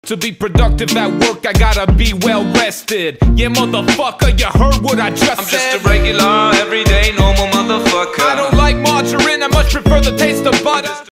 To be productive at work, I gotta be well rested. Yeah, motherfucker, you heard what I just said. I'm just a regular, everyday, normal motherfucker. I don't like margarine, I much prefer the taste of butter.